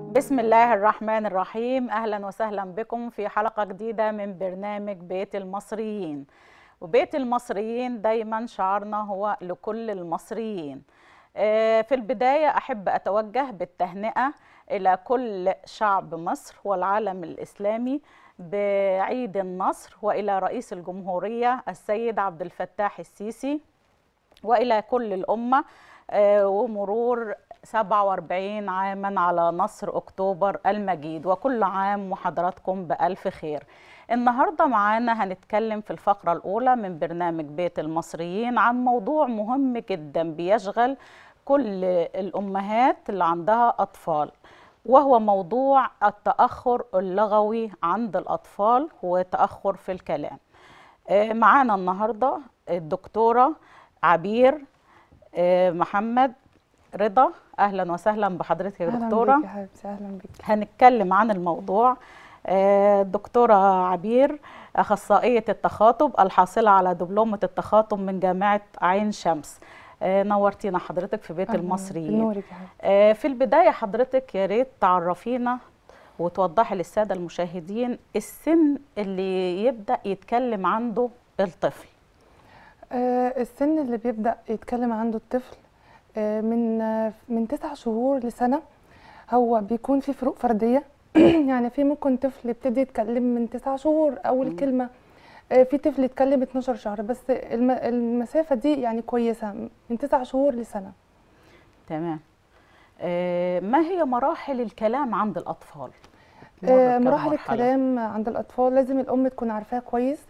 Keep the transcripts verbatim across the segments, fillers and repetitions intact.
بسم الله الرحمن الرحيم. أهلا وسهلا بكم في حلقة جديدة من برنامج بيت المصريين. وبيت المصريين دايما شعارنا هو لكل المصريين. في البداية أحب أتوجه بالتهنئة إلى كل شعب مصر والعالم الإسلامي بعيد النصر، وإلى رئيس الجمهورية السيد عبد الفتاح السيسي، وإلى كل الأمة، ومرور سبعة وأربعين عاما على نصر أكتوبر المجيد، وكل عام وحضراتكم بألف خير. النهاردة معانا هنتكلم في الفقرة الأولى من برنامج بيت المصريين عن موضوع مهم جدا بيشغل كل الأمهات اللي عندها أطفال، وهو موضوع التأخر اللغوي عند الأطفال وتأخر في الكلام. معانا النهاردة الدكتورة عبير محمد رضا. اهلا وسهلا بحضرتك يا دكتوره. اهلا بك يا حبيبتي. اهلا بك. هنتكلم عن الموضوع. الدكتوره عبير اخصائيه التخاطب الحاصله على دبلومه التخاطب من جامعه عين شمس. نورتينا حضرتك في بيت المصريين. نورك يا حبيبتي. في البدايه حضرتك يا ريت تعرفينا وتوضحي للساده المشاهدين السن اللي يبدا يتكلم عنده الطفل. السن اللي بيبدا يتكلم عنده الطفل من من تسع شهور لسنه. هو بيكون في فروق فرديه يعني في ممكن طفل يبتدي يتكلم من تسع شهور اول كلمه، في طفل يتكلم اتناشر شهر، بس المسافه دي يعني كويسه من تسع شهور لسنه. تمام. ما هي مراحل الكلام عند الاطفال؟ مراحل الكلام عند الاطفال لازم الام تكون عارفاها كويس،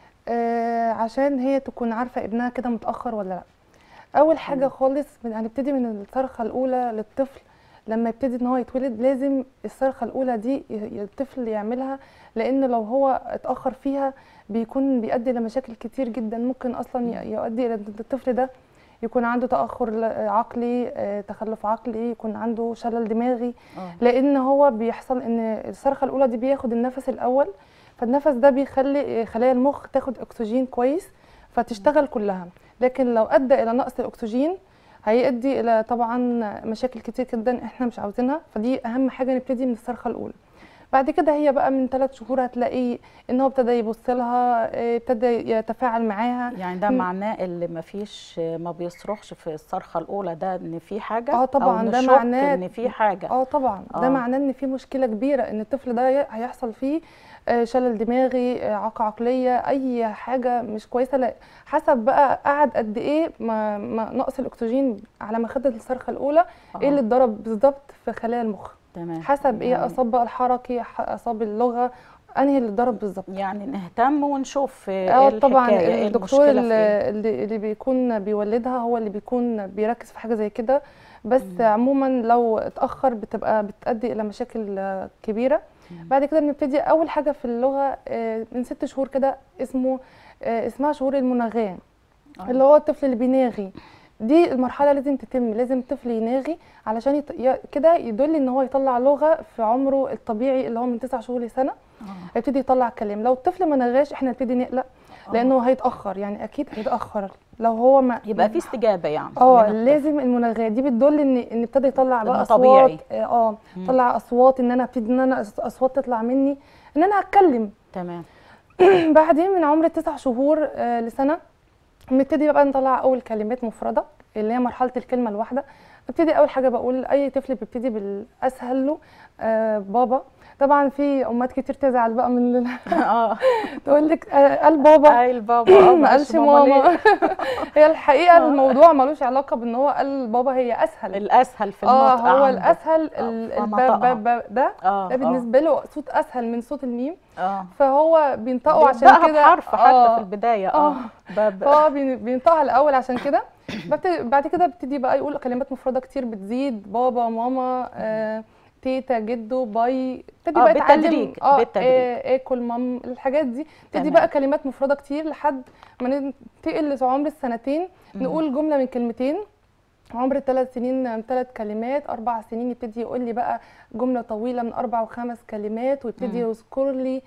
عشان هي تكون عارفه ابنها كده متاخر ولا لا. اول حاجه خالص هنبتدي من الصرخه الاولى للطفل. لما يبتدي ان هو يتولد لازم الصرخه الاولى دي الطفل يعملها، لان لو هو اتاخر فيها بيكون بيؤدي لمشاكل كتير جدا، ممكن اصلا يؤدي الى الطفل ده يكون عنده تاخر عقلي، تخلف عقلي، يكون عنده شلل دماغي. أوه. لان هو بيحصل ان الصرخه الاولى دي بياخد النفس الاول، فالنفس ده بيخلي خلايا المخ تاخد اكسجين كويس فتشتغل كلها. لكن لو ادى الى نقص الاكسجين هيؤدي الى طبعا مشاكل كتير جدا احنا مش عاوزينها. فدي اهم حاجه نبتدي من الصرخه الاولى. بعد كده هي بقى من ثلاث شهور هتلاقيه ان هو ابتدى يبص لها، ابتدى يتفاعل معاها. يعني ده معناه اللي ما فيش ما بيصرخش في الصرخه الاولى ده ان في حاجه؟ اه طبعا أو ده معناه ان في حاجه. اه طبعا آه. ده معناه ان في مشكله كبيره، ان الطفل ده هيحصل فيه شلل دماغي، اعاقه عقليه، اي حاجه مش كويسه. لا حسب بقى قعد قد ايه ما, ما نقص الاكسجين على ما خد الصرخه الاولى. آه. ايه اللي اتضرب بالظبط في خلايا المخ. تمام. حسب ايه، اصاب بقى الحركي، اصاب اللغه، انهي اللي اتضرب بالظبط. يعني نهتم ونشوف اه ايه طبعا الحكايه، الدكتور اللي, اللي بيكون بيولدها هو اللي بيكون بيركز في حاجه زي كده. بس مم. عموما لو اتاخر بتبقى بتؤدي الى مشاكل كبيره. مم. بعد كده بنبتدي اول حاجه في اللغه من ست شهور كده اسمه اسمها شهور المناغاه. آه. اللي هو الطفل اللي بيناغي. دي المرحله لازم تتم، لازم الطفل يناغي علشان يط... ي... كده يدل ان هو يطلع لغه في عمره الطبيعي اللي هو من تسع شهور لسنه. آه. هيبتدي يطلع كلام. لو الطفل ما نغاش احنا نبتدي نقلق، لانه هيتاخر، يعني اكيد هيتاخر لو هو ما يبقى في استجابه. يعني اه لازم المناغاه دي بتدل ان ان ابتدى يطلع بقى اصوات طبيعي. اه طلع اصوات، ان انا ابتدي ان انا اصوات تطلع مني ان انا اتكلم. تمام. بعدين من عمر التسع شهور آه لسنه بنبتدي بقى نطلع اول كلمات مفرده اللي هي مرحله الكلمه الواحده. ابتدي اول حاجه بقول اي طفل بيبتدي بالاسهل له آه بابا. طبعا في امهات كتير تزعل بقى من اه تقول لك قال بابا، قال بابا ما قالش ماما. هي الحقيقه الموضوع ملوش علاقه بان هو قال بابا، هي اسهل الاسهل في النطق. اه هو الاسهل الباب ده ده بالنسبه له صوت اسهل من صوت الميم. اه فهو بينطقه عشان كده بحرف حتى آه في البدايه. اه فهو بينطقها الاول عشان كده. بعد كده بيبتدي بقى يقول كلمات مفرده كتير بتزيد، بابا ماما آه تيتا جدو باي. ابتدي آه بقى يتعلم اه اكل مام الحاجات دي. ابتدي بقى كلمات مفرده كتير لحد ما ننتقل لعمر السنتين. مم. نقول جمله من كلمتين. عمر الثلاث سنين ثلاث كلمات، اربع سنين يبتدي يقول لي بقى جمله طويله من اربع وخمس كلمات، ويبتدي يذكر لي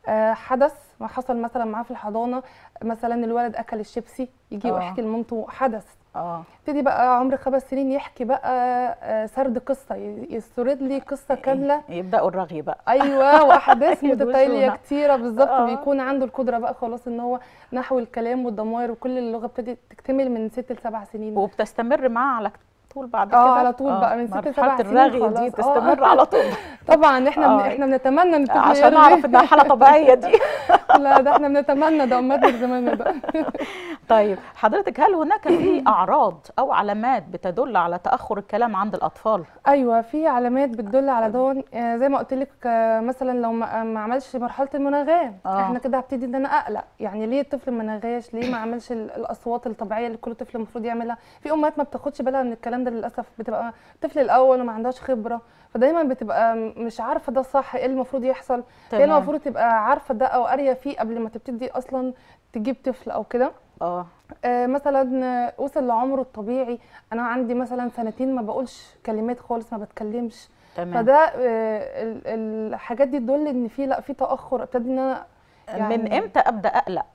حدث ما حصل مثلا معاه في الحضانه. مثلا الولد اكل الشيبسي، يجي يحكي لمامته حدث اه يبتدي بقى عمر خمس سنين يحكي بقى سرد قصه، يسرد لي قصه كامله، يبداوا الرغي بقى. ايوه واحداث متتاليه كتيره بالظبط. آه. بيكون عنده القدره بقى خلاص ان هو نحو الكلام والضمائر وكل اللغه ابتدت تكتمل من ست لسبع سنين، وبتستمر معاه على طول بعد كده. اه على طول آه. بقى من ست لسبع سنين الرغي دي تستمر آه. على طول. طبعا احنا آه. احنا بنتمنى ان عشان نعرف انها حاله طبيعيه دي. لا ده احنا بنتمنى ده امتنا زمان ده. طيب حضرتك، هل هناك في اعراض او علامات بتدل على تاخر الكلام عند الاطفال؟ ايوه في علامات بتدل على دون، زي ما قلت لك مثلا لو ما عملش مرحله المناغاه آه. احنا كده هبتدي ان انا اقلق، يعني ليه الطفل ما نغاش، ليه ما عملش الاصوات الطبيعيه اللي كل طفل المفروض يعملها. في امهات ما بتاخدش بالها من الكلام ده للاسف، بتبقى الطفل الاول وما عندهاش خبره، فدايما بتبقى مش عارفه ده صح، ايه المفروض يحصل، ايه المفروض تبقى عارفه ده او قاريه فيه قبل ما تبتدي اصلا تجيب طفل او كده. اه مثلا وصل لعمره الطبيعي، انا عندي مثلا سنتين ما بقولش كلمات خالص، ما بتكلمش. تمام. فده آه الحاجات دي تدل ان في لا في تاخر، ابتدي ان انا يعني من امتى ابدا اقلق؟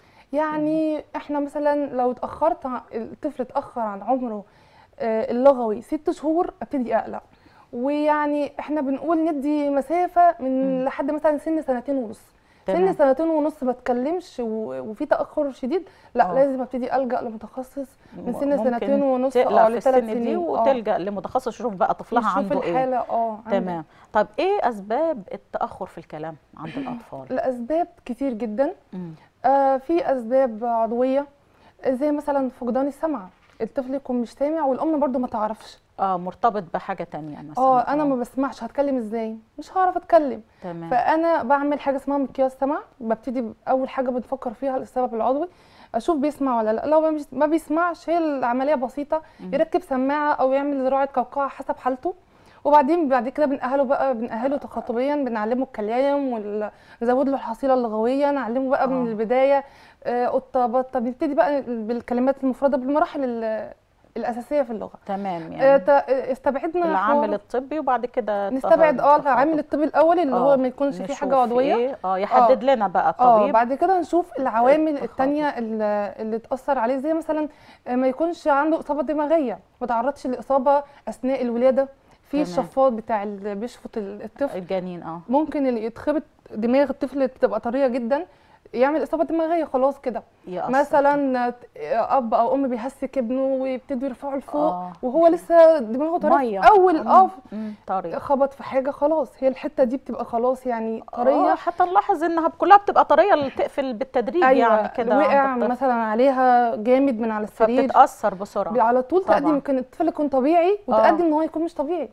يعني احنا مثلا لو اتاخرت الطفل اتاخر عن عمره آه اللغوي ست شهور ابتدي اقلق، ويعني احنا بنقول ندي مسافه من م. لحد مثلا سن سنتين ونص. سن سنتين ونص ما اتكلمش وفي تاخر شديد، لا أوه. لازم ابتدي الجا لمتخصص من سن سنتين ونص اه لثلاث سنين، وتلجا لمتخصص يشوف بقى طفلها عنده ايه. الحاله اه تمام. طب ايه اسباب التاخر في الكلام عند الاطفال؟ الاسباب كتير جدا. آه في اسباب عضويه زي مثلا فقدان السمع، الطفل يكون مش سامع والام برده ما تعرفش. اه مرتبط بحاجه تانية مثلا. اه انا ما بسمعش، هتكلم ازاي؟ مش هعرف اتكلم. تمام. فانا بعمل حاجه اسمها مقياس سمع، ببتدي اول حاجه بنفكر فيها السبب العضوي، اشوف بيسمع ولا لا. لو ما بيسمعش هي العمليه بسيطه، يركب سماعه او يعمل زراعه قوقعه حسب حالته، وبعدين بعد كده بنأهله بقى بنأهله تخاطبيا، بنعلمه الكلام ونزود له الحصيله اللغويه، نعلمه بقى آه. من البدايه قطه بطه، بنبتدي بقى بالكلمات المفرده بالمراحل الاساسيه في اللغه. تمام. يعني استبعدنا العامل الطبي وبعد كده نستبعد اه العامل الطبي الاول اللي هو ما يكونش فيه حاجه عضويه، اه يحدد آه. لنا بقى الطبيب. اه بعد كده نشوف العوامل الثانيه اللي, اللي تاثر عليه، زي مثلا ما يكونش عنده اصابه دماغيه، ما تعرضش لاصابه اثناء الولاده، في الشفاط بتاع اللي بيشفط الطفل الجنين اه ممكن اللي يتخبط دماغ الطفل تبقى طريه جدا يعمل اصابه دماغيه خلاص كده. مثلا اب او ام بيهسك ابنه ويبتدوا يرفعوا لفوق آه. وهو لسه دماغه طريه، اول اه خبط في حاجه خلاص هي الحته دي بتبقى خلاص يعني طريه. آه حتى نلاحظ انها كلها بتبقى طريه تقفل بالتدريج. أيوة يعني كده وقع مثلا عليها جامد من على السرير فبتتاثر بسرعه على طول طبعا. تقدم ممكن الطفل يكون طبيعي وتقدم ان هو يكون مش طبيعي.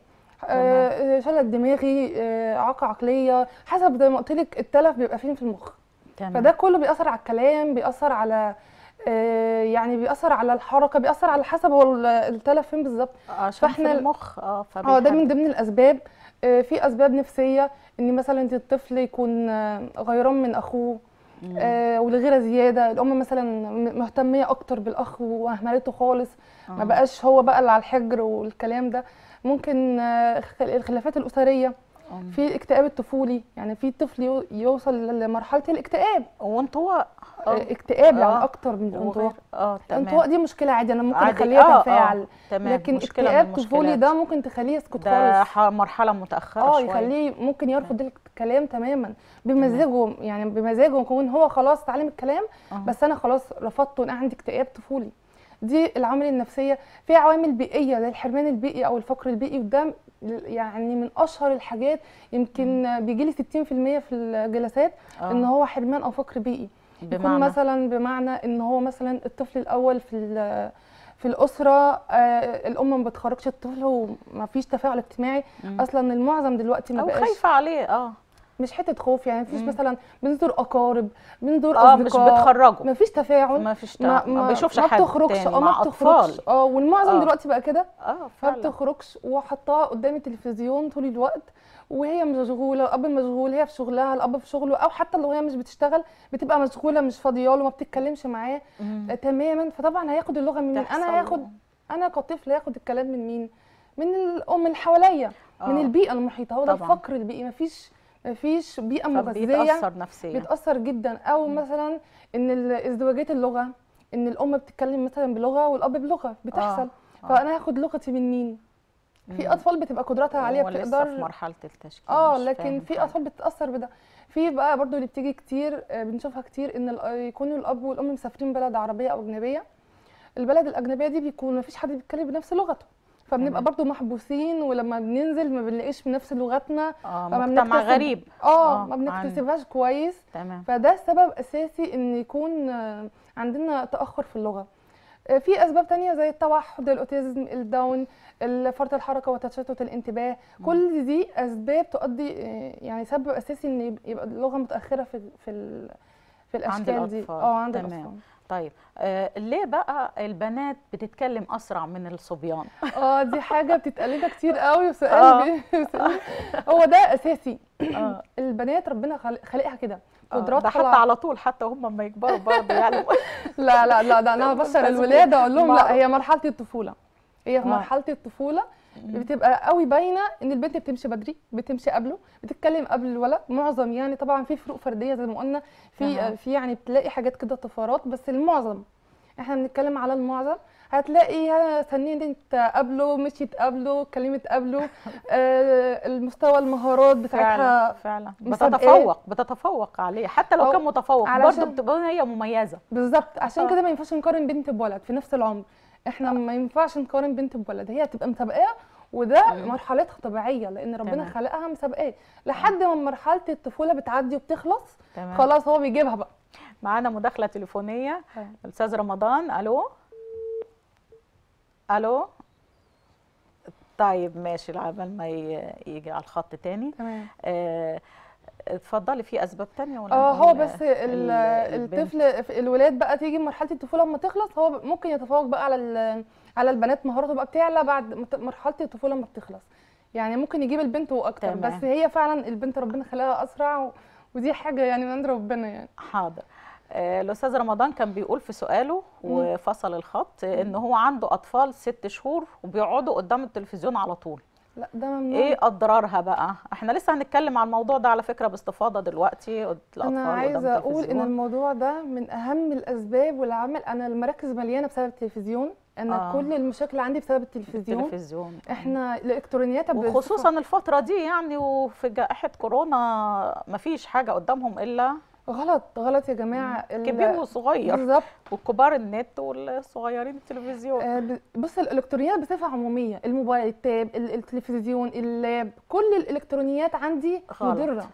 آه شلل دماغي، آه اعاقه عقليه، حسب زي ما قلت لك التلف بيبقى فين في المخ. تمام. فده كله بيأثر على الكلام، بيأثر على آه يعني بيأثر على الحركه، بيأثر على حسب هو التلف فين بالظبط. عشان في المخ اه اه ده من ضمن الاسباب. آه في اسباب نفسيه، ان مثلا الطفل يكون آه غيران من اخوه، آه والغيره زياده، الام مثلا مهتميه اكتر بالاخ واهملته خالص، آه. ما بقاش هو بقى اللي على الحجر والكلام ده. ممكن آه الخلافات الاسريه، في الاكتئاب الطفولي، يعني في طفل يوصل لمرحله الاكتئاب. وانطواء اه اكتئاب يعني اكتر من الانطواء. اه تمام. الانطواء دي مشكله عادي، انا ممكن اخليه يتفاعل. آه تمام. لكن اكتئاب طفولي ده ممكن تخليه يسكت خالص، ده مرحله متاخره اه شويه. يخليه ممكن يرفض تمام. الكلام تماما بمزاجه، يعني بمزاجه يكون هو خلاص اتعلم الكلام آه. بس انا خلاص رفضته، انا عندي اكتئاب طفولي. دي العوامل النفسيه. في عوامل بيئيه زي الحرمان البيئي او الفقر البيئي، وده يعني من اشهر الحاجات، يمكن بيجي لي ستين في المية في الجلسات آه. ان هو حرمان او فقر بيئي. يكون مثلا بمعنى ان هو مثلا الطفل الاول في في الاسره آه الام ما بتخرجش الطفل وما فيش تفاعل اجتماعي. مم. اصلا المعظم دلوقتي ما بقاش خايفه عليه اه مش حته خوف، يعني مفيش مثلا بنزور اقارب، بنزور اه اصدقاء، مش بتخرجوا، مفيش تفاعل، مفيش ما, ما بيشوفش ما حد بتخرجش اه ما بتخرجش اه والمعظم آه. دلوقتي بقى كده اه ما بتخرجش وحطها قدام التلفزيون طول الوقت، وهي مشغوله، الاب مشغول، هي في شغلها، الاب في شغله، او حتى لو هي مش بتشتغل بتبقى مشغوله مش فاضيه له، ما بتتكلمش معاه آه تماما. فطبعا هياخد اللغه من مين؟ انا هاخد انا كطفل هاخد الكلام من مين؟ من الام اللي حواليا، آه. من البيئه المحيطه. هو ده الفقر البيئي، مفيش مفيش بيئه مغذيه، بيتاثر نفسيا، بيتاثر جدا. او مم. مثلا ان ازدواجيه اللغه، ان الام بتتكلم مثلا بلغه والاب بلغه بتحصل. آه. فانا هاخد لغتي من مين؟ في اطفال بتبقى قدراتها عاليه بتقدر في مرحله التشكيل. اه لكن في حاجة. اطفال بتتاثر بده. في بقى برضو اللي بتيجي كتير بنشوفها كتير ان يكونوا الاب والام مسافرين بلد عربيه او اجنبيه. البلد الاجنبيه دي بيكون ما فيش حد بيتكلم بنفس لغته، فبنبقى برضو محبوسين، ولما بننزل ما بنلاقيش بنفس لغتنا. اه مجتمع غريب. اه, آه ما بنكتسبهاش كويس. تمام. فده سبب اساسي ان يكون عندنا تاخر في اللغه. في اسباب تانية زي التوحد، الاوتيزم، الداون، فرط الحركه وتشتت الانتباه. م. كل دي اسباب تؤدي يعني سبب اساسي ان يبقى اللغه متاخره في في في الاشكال عند دي. اه عند تمام. الاطفال. طيب آه ليه بقى البنات بتتكلم اسرع من الصبيان؟ اه دي حاجه بتتقال لنا كتير قوي وسؤال هو ده اساسي. آه. البنات ربنا خالقها كده قدرات، ده حتى على طول حتى هم لما يكبروا برضه يعني لا لا لا ده انا ببشر الولاده اقول لهم لا، هي مرحله الطفوله. هي في مرحله الطفوله بتبقى قوي باينه ان البنت بتمشي بدري، بتمشي قبله، بتتكلم قبل الولد معظم يعني. طبعا في فروق فرديه زي ما قلنا، في في يعني بتلاقي حاجات كده طفرات، بس المعظم احنا بنتكلم على المعظم. هتلاقيها سنينت قبله، مشيت قبله، اتكلمت قبله. آه المستوى المهارات بتاعتها فعلا, فعلا. بتتفوق بتتفوق عليه، حتى لو كان متفوق برضه بتبقى هي مميزه. بالظبط. عشان كده ما ينفعش نقارن بنت بولد في نفس العمر. احنا آه. ما ينفعش نقارن بنت بولد، هي هتبقى مسابقاه وده مم. مرحلتها طبيعيه، لان ربنا تمام. خلقها مسابقات لحد ما مرحله الطفوله بتعدي وبتخلص. تمام. خلاص هو بيجيبها بقى. معانا مداخله تليفونيه. الاستاذ رمضان. الو الو. طيب ماشي، عبال ما يجي على الخط تاني. تمام. آه اتفضلي. في اسباب تانية ولا اه هو بس الطفل الولاد بقى تيجي مرحله الطفوله لما تخلص هو ممكن يتفوق بقى على على البنات، مهاراته بقى بتعلى بعد مرحله الطفوله لما بتخلص. يعني ممكن يجيب البنت واكتر. تمام. بس هي فعلا البنت ربنا خلقها اسرع، ودي حاجه يعني من عند ربنا يعني. حاضر. آه الاستاذ رمضان كان بيقول في سؤاله وفصل الخط ان هو عنده اطفال ست شهور وبيقعدوا قدام التلفزيون على طول. لا ده ممنوع. ايه اضرارها بقى؟ احنا لسه هنتكلم على الموضوع ده على فكره باستفاضه دلوقتي. الاطفال انا عايزه اقول ان الموضوع ده من اهم الاسباب والعمل. انا المراكز مليانه بسبب التلفزيون. انا آه. كل المشاكل عندي بسبب التلفزيون. التلفزيون احنا الالكترونيات وخصوصا الفتره دي يعني، وفي جائحه كورونا مفيش حاجه قدامهم الا غلط. غلط يا جماعه. كبير وصغير. بالظبط. والكبار النت والصغيرين التلفزيون. آه بص الالكترونيات بصفه عموميه، الموبايل، التاب، التلفزيون، اللاب، كل الالكترونيات عندي مضره.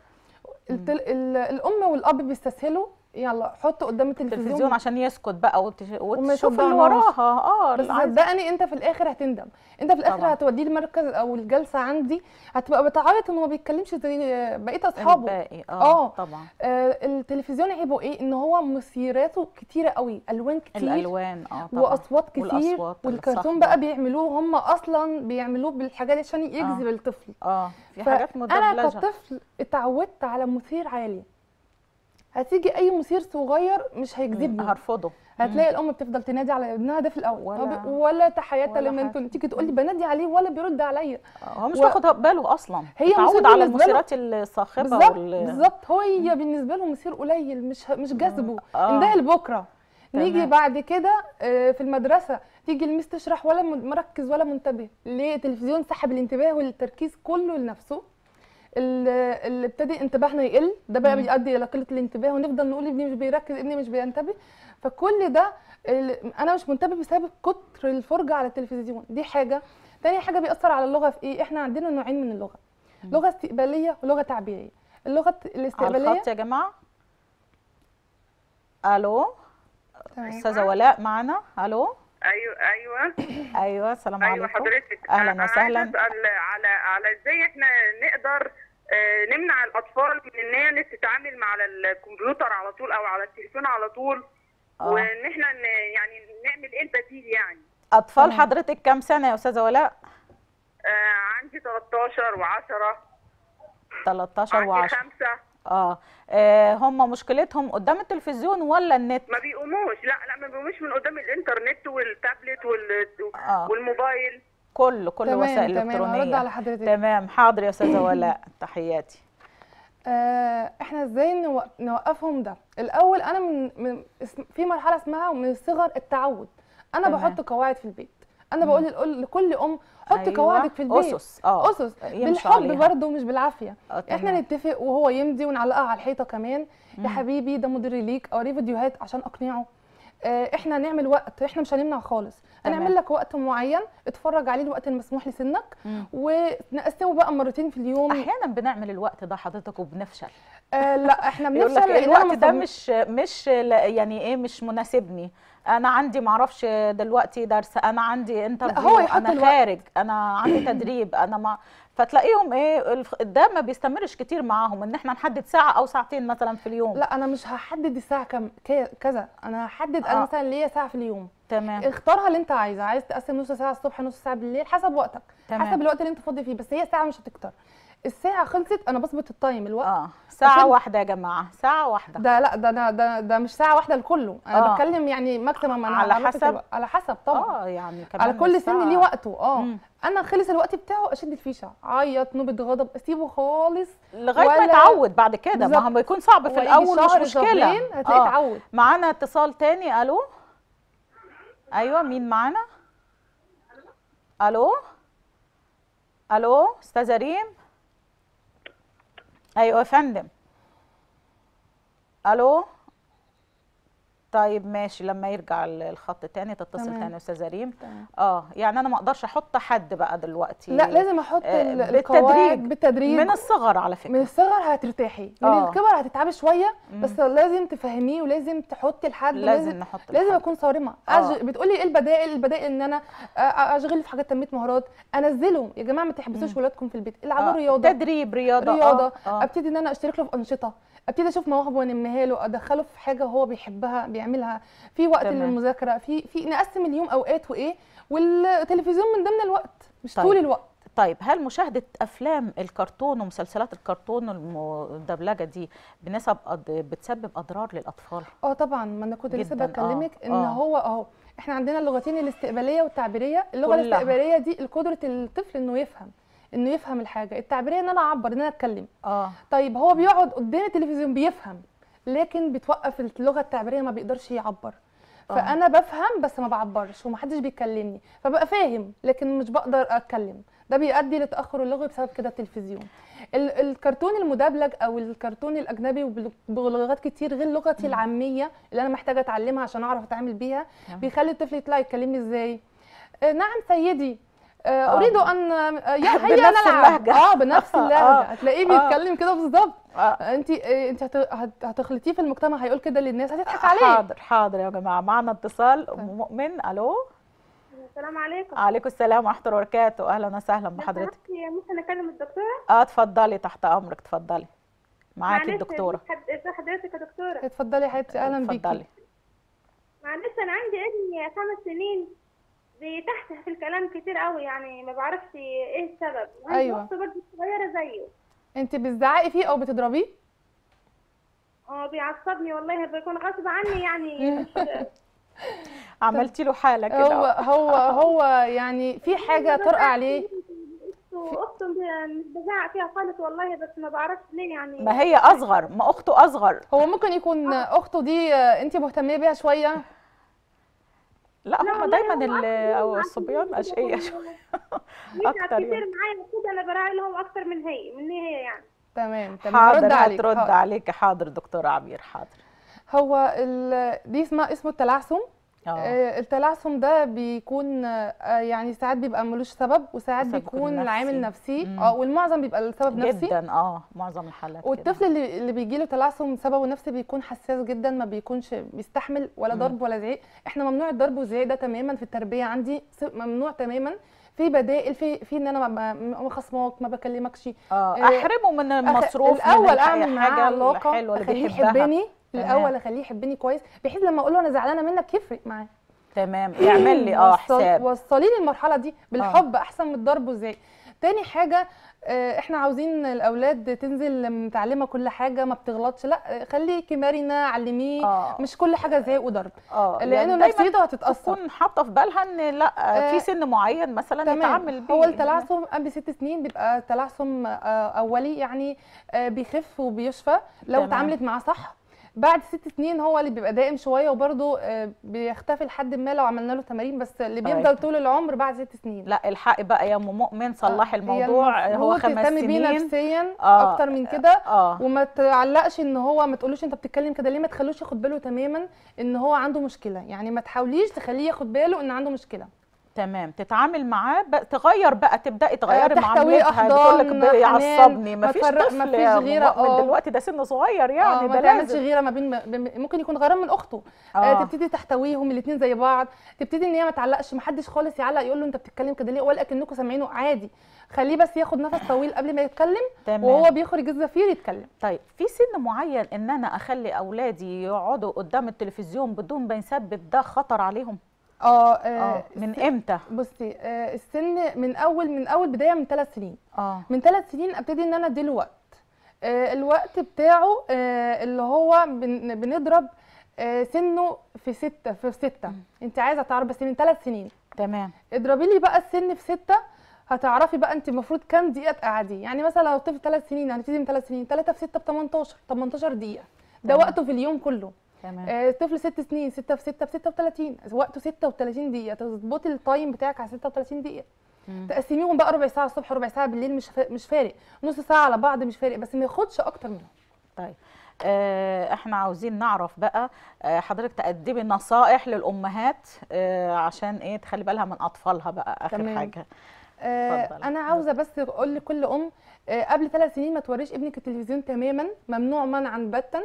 الام والاب بيستسهلوا يلا حط قدام التلفزيون التلفزيون عشان يسكت بقى وتش... وتشوف اللي وراها. اه بس صدقني انت في الاخر هتندم. انت في الاخر طبعا. هتوديه المركز او الجلسه عندي هتبقى بتعيط انه ما بيتكلمش زي بقيه اصحابه. الباقي اه طبعا. آه التلفزيون عيبه ايه؟ ان هو مثيراته كتيره قوي، الوان كتير، الالوان اه طبعا، واصوات كتير، والكرتون بقى بيعملوه هم اصلا بيعملوه بالحاجات عشان يجذب آه. الطفل. اه في حاجات مدبلجه. انا كطفل اتعودت على مثير عالي، هتيجي اي مثير صغير مش هيجذبني، هرفضه. هتلاقي الام بتفضل تنادي على ابنها ده في الاول ولا, ولا تحيات لمن تيجي تقول لي بنادي عليه ولا بيرد عليا. هو مش واخد و... باله اصلا، هي متعود على المثيرات الصاخبه. بالظبط وال... بالظبط. هو هي بالنسبه له مثير قليل، مش مش جذبه. آه. انده لبكره. نيجي بعد كده في المدرسه تيجي الميس تشرح ولا مركز ولا منتبه. ليه؟ التلفزيون سحب الانتباه والتركيز كله لنفسه، اللي ابتدي انتباهنا يقل، ده بقى بيؤدي الى قله الانتباه، ونفضل نقول ابني مش بيركز، ابني مش بينتبه. فكل ده انا مش منتبه بسبب كتر الفرجه على التلفزيون. دي حاجه. تاني حاجه بيأثر على اللغه في ايه؟ احنا عندنا نوعين من اللغه، لغه استقباليه ولغه تعبيريه. اللغه الاستقباليه على الخط يا جماعه. الو استاذه ولاء معانا. الو. ايوه ايوه ايوه السلام عليكم. ايوه حضرتك. اهلا وسهلا. عايزه اسال على على ازاي احنا نقدر نمنع الاطفال من ان هي تتعامل مع الكمبيوتر على طول او على التليفون على طول. أوه. وان احنا يعني نعمل ايه البديل يعني. اطفال حضرتك كام سنه يا استاذه ولاء؟ آه عندي تلتاشر و10. تلتاشر و10. عندي خمسة. آه. اه هم مشكلتهم قدام التلفزيون ولا النت؟ ما بيقوموش. لا لا ما بيقوموش من قدام الانترنت والتابلت وال... آه. والموبايل، كل كل الوسائل الالكترونيه. تمام. هرد على حضرتك. تمام حاضر يا استاذه ولاء. تحياتي. آه احنا ازاي نو- نوقفهم ده؟ الاول انا من, من اسم- في مرحله اسمها من الصغر التعود. انا تمام. بحط قواعد في البيت. انا مم. بقول لكل لكل ام حط أيوة. قواعدك في البيت. اسس اه اسس يمشوا بالحب عليها. برضه مش بالعافيه. اه احنا تمام. نتفق وهو يمضي ونعلقها على الحيطه كمان. مم. يا حبيبي ده مدير ليك، اوريه فيديوهات عشان اقنعه. آه احنا نعمل وقت، احنا مش هنمنع خالص. تمام. هنعمل لك وقت معين اتفرج عليه الوقت المسموح لسنك، مم. ونقسمه بقى مرتين في اليوم. احيانا بنعمل الوقت ده حضرتك وبنفشل. آه لا احنا يقول لك بنفشل لان الوقت انا ده مصمم- مش مش لا- يعني ايه مش مناسبني، انا عندي معرفش دلوقتي درس، انا عندي انترفيو، هو يحط انا الوقت. خارج، انا عندي تدريب، انا ما فتلاقيهم ايه الف- ده ما بيستمرش كتير معاهم، ان احنا نحدد ساعه او ساعتين مثلا في اليوم. لا انا مش هحدد الساعه كم ك- كذا، انا هحدد آه. انا مثلا ليا ساعه في اليوم. تمام. اختارها اللي انت عايزها، عايز تقسم نص ساعه الصبح نص ساعه بالليل حسب وقتك. تمام. حسب الوقت اللي انت فاضي فيه، بس هي ساعه مش هتكتر. الساعه خلصت انا بظبط التايم الوقت. اه ساعه عشان- واحده يا جماعه، ساعه واحده. ده لا ده ده ده, ده مش ساعه واحده لكله، انا آه. بتكلم يعني ماكسيمم انا على هعرفك حسب؟ الوقت. على حسب طبعا. اه يعني كمان على كل الساعة. سن ليه وقته. اه مم. انا خلص الوقت بتاعه اشد الفيشه، عيط نوبه غضب اسيبه خالص لغايه ما ولا- يتعود بعد كده، ما بالظبط. هو بيكون صعب في ويجي الاول شهر مش مشكله. شهرين هتلاقيه اتعود. معانا اتصال تاني. الو ايوه مين معانا؟ الو الو استاذه ريم. ايوه يا فندم. الو طيب ماشي، لما يرجع الخط تاني تتصل تمام. تاني يا استاذه ريم. تمام. اه يعني انا ما اقدرش احط حد بقى دلوقتي. لا لازم احط آه، ال- بالتدريج. القواعد بالتدريج. من الصغر على فكره. من الصغر هترتاحي، من آه. الكبر هتتعبي شويه، مم. بس لازم تفهميه ولازم تحطي الحد. لازم نحط لازم الحد. اكون صارمه. آه. أج... بتقولي ايه البدائل؟ البدائل ان انا آه، اشغل في حاجات تنميه مهارات، انزله. يا جماعه ما تحبسوش ولادكم في البيت، العبوا آه. رياضه. تدريب رياضه. رياضه. آه. آه. ابتدي ان انا اشترك له في انشطه، ابتدي اشوف مواهبه وانميها له، ادخله في حاجه هو بيحبها بيعملها، في وقت تمام. للمذاكره، في في نقسم اليوم اوقات وايه، والتلفزيون من ضمن الوقت مش طيب. طول الوقت. طيب هل مشاهدة أفلام الكرتون ومسلسلات الكرتون المدبلجة دي بنسب أض- بتسبب أضرار للأطفال؟ اه طبعا، ما انا كنت لسه جداً. بكلمك آه. ان آه. هو اهو احنا عندنا اللغتين الاستقباليه والتعبيريه. اللغه كلها. الاستقباليه دي قدره الطفل انه يفهم، انه يفهم الحاجه. التعبيريه ان انا اعبر، ان انا اتكلم. اه طيب هو بيقعد قدام التلفزيون بيفهم، لكن بتوقف اللغه التعبيريه، ما بيقدرش يعبر. آه. فانا بفهم بس ما بعبرش ومحدش بيكلمني، فبقى فاهم لكن مش بقدر اتكلم. ده بيؤدي لتاخر اللغوي بسبب كده التلفزيون. ال- الكرتون المدبلج او الكرتون الاجنبي وبل- بلغات كتير غير لغتي العاميه اللي انا محتاجه اتعلمها عشان اعرف اتعامل بيها، نعم. بيخلي الطفل يطلع يكلمني ازاي. آه نعم سيدي، آه آه. اريد ان آه يا هيا بنفس نلعب. اللهجة. اه بنفس اللهجه. آه. هتلاقيه آه. بيتكلم كده بالظبط. آه. انت انت هت- هت- هتخلطيه في المجتمع، هيقول كده للناس هتضحك عليه. حاضر حاضر يا جماعة. معنا اتصال. أم مؤمن. ألو. السلام عليكم. عليكم السلام ورحمة الله وبركاته. أهلا وسهلا بحضرتك. ممكن اكلم الدكتوره؟ اه اتفضلي، تحت أمرك، اتفضلي. معاكي معلش، الدكتورة. ازي حضرتك يا دكتوره؟ اتفضلي يا حبيبتي، اهلا بيكي. اتفضلي. معلش انا عندي ابني خمس سنين بيتحته في الكلام كتير قوي، يعني ما بعرفش ايه السبب. وعندي أيوة. اخت برضه صغيره زيه. انت بتزعقي فيه او بتضربيه؟ اه بيعصبني والله، بيكون غصب عني يعني. مش عملتي له حالة هو كده. هو هو يعني في حاجه طارئه عليه. اخته مش بزعق فيها خالص والله، بس ما بعرفش ليه يعني. ما هي أصغر، ما أخته أصغر. هو ممكن يكون اخته دي انت مهتميه بيها شويه. لا لا هم والله دايما هو ال- أكتر او منهم الصبيان عشان اشقية هم- شويه بيتعب اكتر كتير يعني. معايا كده، انا براعي لهم اكتر من هي مني هي يعني. تمام تمام، حاضر هرد عليك. هترد حاضر. عليك. حاضر دكتورة عبير. حاضر. هو ال- دي اسمها اسمه التلعثم. اه آه، التلعثم ده بيكون آه، يعني ساعات بيبقى ملوش سبب، وساعات وساعات بيكون بيكون العامل نفسي. نفسي. مم. اه والمعظم بيبقى السبب نفسي. جدا. اه معظم الحالات كده. والطفل اللي اللي بيجي له تلعثم سببه نفسي بيكون حساس جدا، ما بيكونش بيستحمل ولا مم. ضرب ولا زعيق. احنا ممنوع الضرب والزعيق ده تماما في التربيه عندي، س- ممنوع تماما. في بدائل، في في ان انا ما ب- ما خصماك، ما بكلمكش. اه آه، احرمه من المصروف، الاول من الح- اعمل معاه الحاجه علاقه، الحلوه اللي اخليه بيحبها. يحبني. تمام. الاول اخليه يحبني كويس، بحيث لما اقول له انا زعلانه منك يفرق معاه. تمام. يعمل لي اه وصل- حساب. وصلي لي المرحله دي بالحب احسن من الضرب والزعيق. تاني حاجه احنا عاوزين الاولاد تنزل متعلمه كل حاجه، ما بتغلطش، لا خليكي مرنه، علميه. آه. مش كل حاجه زعيق وضرب، اه لانه نفسيته هتتاثر. تكون حاطه في بالها ان لا آه في سن معين مثلا يتعامل بيه. هو التلعثم قبل ست سنين بيبقى تلعثم آه اولي، يعني آه بيخف وبيشفى لو اتعاملت معاه صح. بعد ست سنين هو اللي بيبقى دائم شويه، وبرده بيختفي لحد ما لو عملنا له تمارين، بس اللي بيفضل أيوة. طول العمر بعد ست سنين. لا الحق بقى يا ام مؤمن صلحي آه. الموضوع. هو خمس سنين بيه نفسيا آه. اكتر من كده آه. وما تعلقش ان هو، ما تقولوش انت بتتكلم كده ليه، ما تخلوش ياخد باله تماما ان هو عنده مشكله، يعني ما تحاوليش تخليه ياخد باله ان عنده مشكله. تمام، تتعامل معاه بقى، تغير بقى، تبداي تغيري معاملتها. بتقول لك بيعصبني، مفيش طفل مفيش غيره من دلوقتي، ده سن صغير يعني. آه ما تعملش غيره ما بين، ممكن يكون غيران من اخته. آه. آه تبتدي تحتويهم الاثنين زي بعض، تبتدي ان هي ما تعلقش، ما حدش خالص يعلق يقول له انت بتتكلم كده ليه، ولا كأنكم سامعينه، عادي. خليه بس ياخد نفس طويل قبل ما يتكلم. تمام. وهو بيخرج الزفير يتكلم. طيب في سن معين ان انا اخلي اولادي يقعدوا قدام التلفزيون بدون ما يسبب ده خطر عليهم؟ اه, آه من امتى؟ بصي آه السن من اول من اول بدايه من ثلاث سنين. اه من ثلاث سنين ابتدي ان انا اديله وقت. آه الوقت بتاعه آه اللي هو بن بنضرب آه سنه في ستة في ستة. انت عايزه تعرفي بس من ثلاث سنين. تمام. اضربي لي بقى السن في ستة، هتعرفي بقى انت المفروض كام دقيقه تقعديه. يعني مثلا لو طفل ثلاث سنين هنبتدي من ثلاث سنين، ثلاثة في ستة ب تمنتاشر، تمنتاشر دقيقه. ده تمام. وقته في اليوم كله. تمام. آه طفل ست سنين، ستة في ستة ب ستة وثلاثين، وقته ستة وثلاثين دقيقه. تظبطي التايم بتاعك على ستة وثلاثين دقيقه. مم. تقسميهم بقى ربع ساعه الصبح ربع ساعه بالليل، مش مش فارق، نص ساعه على بعض مش فارق، بس ما ياخدش اكتر منهم. طيب آه احنا عاوزين نعرف بقى آه حضرتك تقدمي نصائح للامهات آه عشان ايه تخلي بالها من اطفالها بقى. اخر تمام. حاجه آه انا عاوزه بس اقول لكل ام آه قبل ثلاث سنين ما توريش ابنك التلفزيون تماما، ممنوع منعا باتا.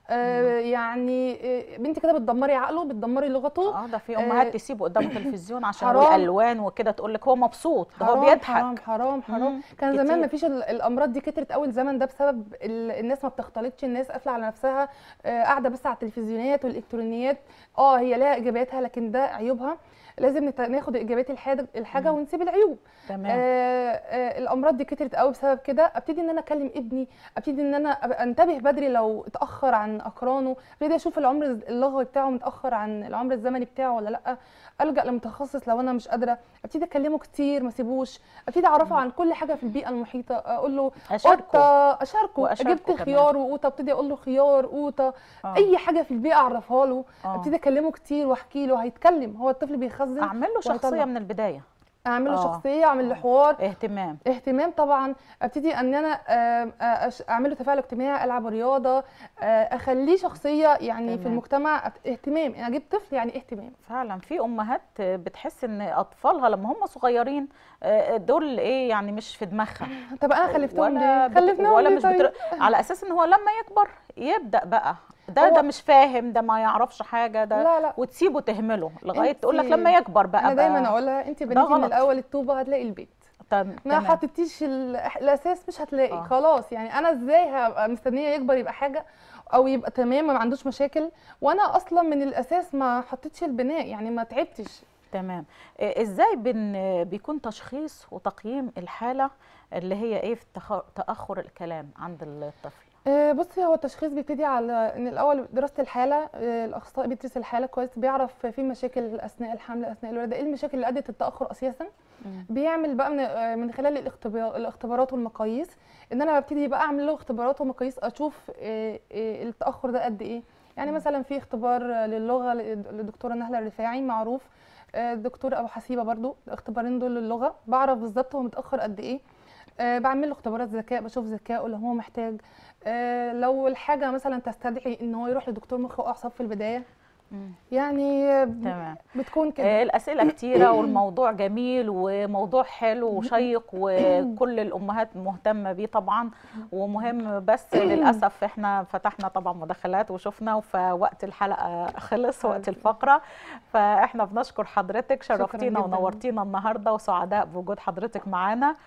آه يعني آه بنتي كده بتدمري عقله، بتدمري لغته. اه ده في امهات آه تسيبه قدام التلفزيون عشان الالوان وكده، تقول لك هو مبسوط، ده هو بيضحك. حرام حرام حرام. كان كتير. زمان ما فيش الامراض دي، كترت اول زمن ده بسبب الناس ما بتختلطش، الناس قافله على نفسها، آه قاعده بس على التلفزيونات والالكترونيات. اه هي لها ايجابياتها لكن ده عيوبها، لازم ناخد ايجابيات الحاجه الحاجه ونسيب العيوب. تمام. آه آه الامراض دي كترت قوي بسبب كده. ابتدي ان انا اكلم ابني، ابتدي ان انا انتبه بدري لو اتاخر عن اقرانه، ابتدي اشوف العمر اللغوي بتاعه متاخر عن العمر الزمني بتاعه ولا لا، الجا لمتخصص لو انا مش قادره، ابتدي اكلمه كتير ما اسيبوش، ابتدي اعرفه عن كل حاجه في البيئه المحيطه، اقول له اشاركه اشاركه جبت خيار وقوطه، ابتدي اقول له خيار قوطه، آه. اي حاجه في البيئه اعرفها له. آه. ابتدي اكلمه كتير واحكي له، هيتكلم. هو الطفل بيخزن. اعمل له شخصيه من البدايه، اعمل له شخصيه، اعمل له حوار، اهتمام اهتمام طبعا. ابتدي ان انا اعمل له تفاعل اجتماعي، العب رياضه، اخليه شخصيه يعني تمام. في المجتمع اهتمام. انا اجيب طفل يعني اهتمام. فعلا في امهات بتحس ان اطفالها لما هم صغيرين دول ايه يعني مش في دماغها. طب انا خلفتهم ليه؟ خلفناهم ولا مش بتر... على اساس ان هو لما يكبر يبدا بقى ده ده مش فاهم، ده ما يعرفش حاجه، ده لا لا. وتسيبه تهمله لغايه تقول لك لما يكبر بقى. انا دايما اقولها انت بنيتي من الاول الطوبه هتلاقي البيت. طب ما حطيتيش الاساس مش هتلاقي. آه. خلاص يعني انا ازاي هبقى مستنيه يكبر يبقى حاجه او يبقى تمام ما عندوش مشاكل وانا اصلا من الاساس ما حطيتش البناء، يعني ما تعبتش. تمام. ازاي بن بيكون تشخيص وتقييم الحاله اللي هي ايه في تاخر الكلام عند الطفل؟ بصي هو التشخيص بيبتدي على ان الاول دراسه الحاله، الاخصائي بيدرس الحاله كويس، بيعرف في مشاكل اثناء الحمل اثناء الولاده، ايه المشاكل اللي ادت للتاخر اساسا. بيعمل بقى من من خلال الاختبار الاختبارات والمقاييس، ان انا ببتدي بقى اعمل له اختبارات ومقاييس اشوف التاخر ده قد ايه. يعني مثلا في اختبار للغه للدكتوره نهله الرفاعي معروف، الدكتور ابو حسيبه برضو، الاختبارين دول للغه بعرف بالظبط هو متاخر قد ايه. أه بعمل له اختبارات ذكاء، بشوف ذكائه لو هو محتاج، أه لو الحاجه مثلا تستدعي ان هو يروح لدكتور مخ واعصاب في البدايه. مم. يعني تمام. بتكون كده. أه الاسئله كتيره والموضوع جميل وموضوع حلو وشيق وكل الامهات مهتمه بيه طبعا ومهم، بس للاسف احنا فتحنا طبعا مداخلات وشفنا فوقت الحلقه خلص، وقت الفقره. فاحنا بنشكر حضرتك، شرفتينا ونورتينا النهارده وسعداء بوجود حضرتك معانا،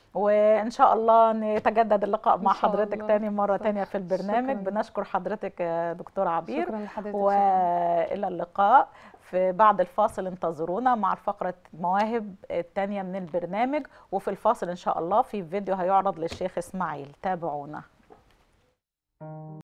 وان شاء الله نتجدد اللقاء مع حضرتك الله. تاني مره تانية في البرنامج. شكرا. بنشكر حضرتك دكتوره عبير، شكرا لحضرتك، والى اللقاء. في بعد الفاصل انتظرونا مع الفقرة مواهب الثانية من البرنامج، وفي الفاصل إن شاء الله في فيديو هيعرض للشيخ إسماعيل. تابعونا.